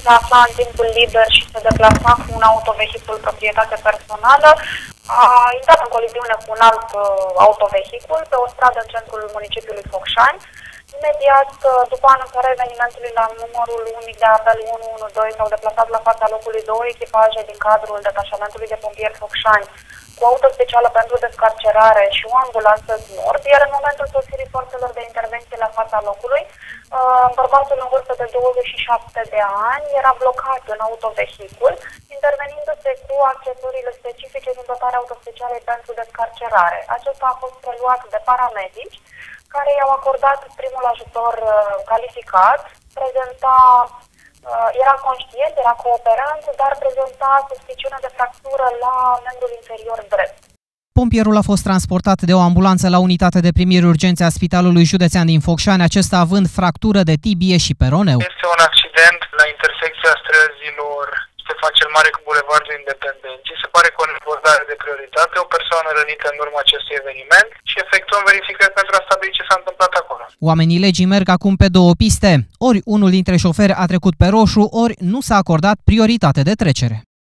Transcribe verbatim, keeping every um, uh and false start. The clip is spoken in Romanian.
se afla în timpul liber și se deplasa cu un autovehicul proprietate personală, a intrat în coliziune cu un alt uh, autovehicul pe o stradă în centrul municipiului Focșani. Imediat, după anunțarea evenimentului la numărul unic de apel unu unu doi, s-au deplasat la fața locului două echipaje din cadrul detașamentului de pompieri Focșani cu auto specială pentru descarcerare și o ambulanță Smurt, iar în momentul sosirii forțelor de intervenție la fața locului, bărbatul în vârstă de douăzeci și șapte de ani era blocat în autovehicul, intervenindu-se cu accesoriile specifice din dotarea autospecialei pentru descarcerare. Acesta a fost preluat de paramedici, care i-au acordat primul ajutor calificat, prezenta, era conștient, era cooperant, dar prezenta suspiciune de fractură la membrul inferior drept. Pompierul a fost transportat de o ambulanță la unitate de primiri urgențe a Spitalului Județean din Focșani, acesta având fractură de tibie și peroneu. Este un accident la intersecția străzilor Ștefan cel Mare cu Bulevardul Independenței. Se pare că o abordare de prioritate, o persoană rănită în urma acestui eveniment și efectuăm verificări pentru a stabili ce s-a întâmplat acolo. Oamenii legii merg acum pe două piste. Ori unul dintre șoferi a trecut pe roșu, ori nu s-a acordat prioritate de trecere.